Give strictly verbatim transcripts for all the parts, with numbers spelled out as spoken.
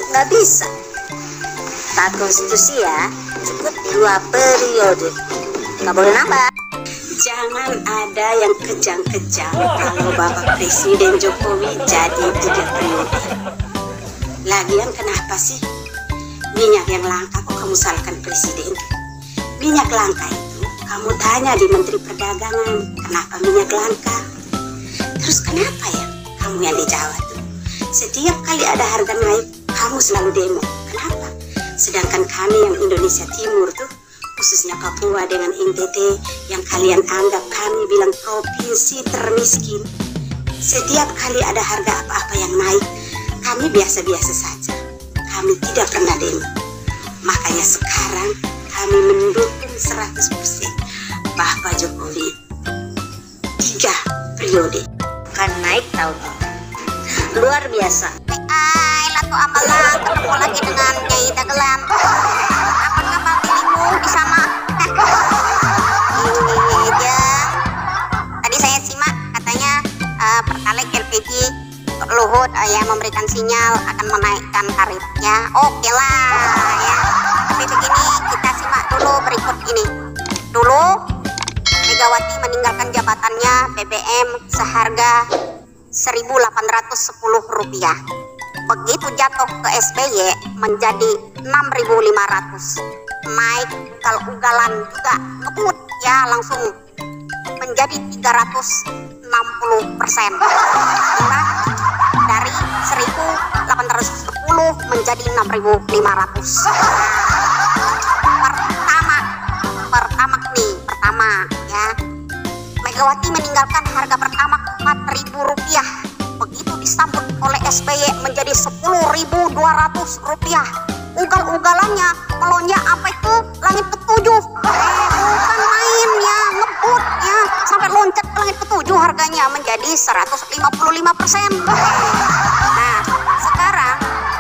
Nggak bisa. Taat konstitusi ya, cukup dua periode. Nggak boleh nambah. Jangan ada yang kejang-kejang kalau Bapak Presiden Jokowi jadi tiga periode. Lagian kenapa sih minyak yang langka kok kamu salahkan Presiden? Minyak langka itu kamu tanya di Menteri Perdagangan, kenapa minyak langka? Terus kenapa ya kamu yang di Jawa tuh? Setiap kali ada harga naik, kamu selalu demo. Kenapa? Sedangkan kami yang Indonesia Timur tuh, khususnya Papua dengan N T T, yang kalian anggap kami bilang provinsi termiskin, setiap kali ada harga apa-apa yang naik, kami biasa-biasa saja. Kami tidak pernah demo. Makanya sekarang kami mendukung seratus persen Bapak Jokowi tiga periode. Kan naik tahun ini. Luar biasa. Ay, lato amalang, ketemu lagi dengan Nyai Dagelan. Apa kabar dirimu di sana? Ini dia. Tadi saya simak katanya uh, Pertalite L P G Luhut uh, yang memberikan sinyal akan menaikkan tarifnya. Oke lah ya. Tapi begini, kita simak dulu berikut ini. Dulu Megawati meninggalkan jabatannya, B B M seharga seribu delapan ratus sepuluh rupiah. Begitu jatuh ke S B Y menjadi enam ribu lima ratus. Naik ugal-ugalan juga ngebut ya, langsung menjadi tiga ratus enam puluh persen. Murah dari seribu delapan ratus sepuluh menjadi enam ribu lima ratus. Pertama, pertama nih, pertama ya. Megawati meninggalkan harga pertama empat ribu rupiah. Begitu disambut oleh S B Y menjadi sepuluh ribu dua ratus rupiah. Ugal-ugalannya melonjak sampai ke langit ketujuh. Eh, bukan main ya, ngebut ya, sampai loncat ke langit ketujuh harganya menjadi seratus lima puluh lima persen. Nah, sekarang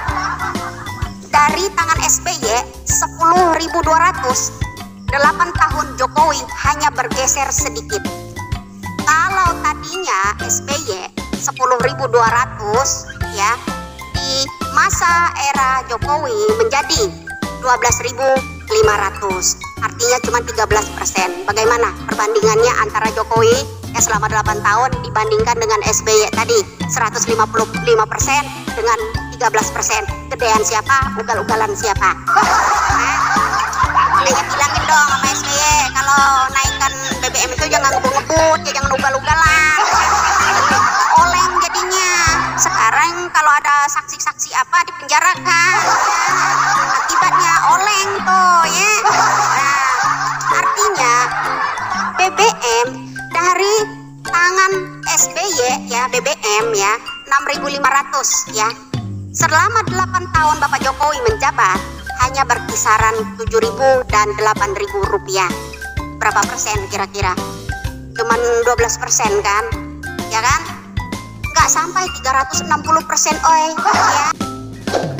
dari tangan S B Y sepuluh ribu dua ratus, delapan tahun Jokowi hanya bergeser sedikit. Kalau tadinya S B Y sepuluh ribu dua ratus ya, di masa era Jokowi menjadi dua belas ribu lima ratus, artinya cuma tiga belas persen. Bagaimana perbandingannya antara Jokowi ya selama delapan tahun dibandingkan dengan S B Y tadi seratus lima puluh lima persen dengan tiga belas persen? Gedean siapa? Ugal-ugalan siapa? Nah, hanya bilangin dong sama S B Y kalau naikkan B B M itu jangan ngebut-ngebut ya, jangan ugal-ugalan. Oleng jadinya. Sekarang kalau ada saksi-saksi apa dipenjarakan ya. Akibatnya oleng tuh ya. Nah, artinya B B M dari tangan S B Y ya, B B M ya enam ribu lima ratus ya. Selama delapan tahun Bapak Jokowi menjabat hanya berkisaran tujuh ribu dan delapan ribu rupiah. Berapa persen kira-kira? Cuman dua belas persen kan? Ya kan? Nggak sampai tiga ratus enam puluh persen oi ya.